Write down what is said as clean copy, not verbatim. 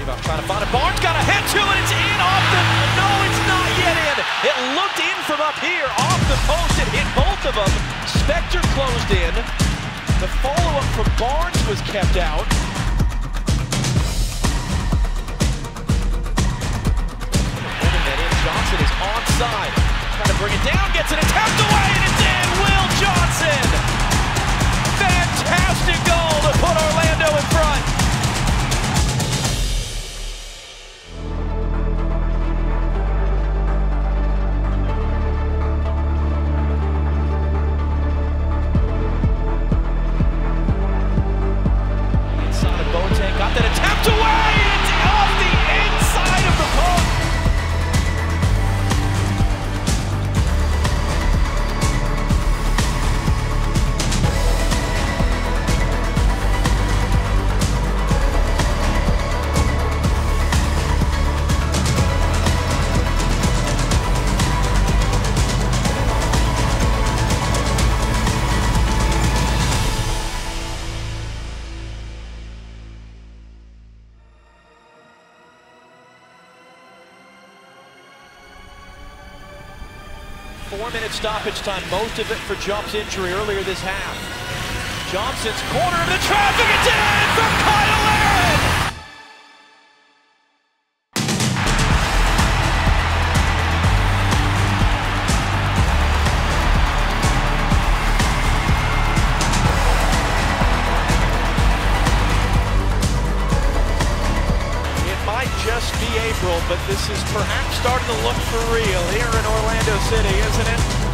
Rebound, trying to find it. Barnes got a hit to it. It's in off the. No, it's not yet in. It looked in from up here, off the post. It hit both of them. Spector closed in. The follow-up from Barnes was kept out. Johnson is onside. Trying to bring it down, gets an attempt away, and it's in. Will Johnson. Fantastic goal to put Orlando in front. Inside of Boateng, got that attempt away. It's off the inside of the post. Four-minute stoppage time, most of it for Jump's injury earlier this half. Johnson's corner of the traffic, it's in from Kyle Larin! Just be April, but this is perhaps starting to look for real here in Orlando City, isn't it?